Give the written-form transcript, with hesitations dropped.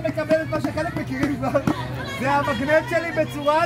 מקבל את מה שחלק מכירים כבר. זה המגנט שלי בצורה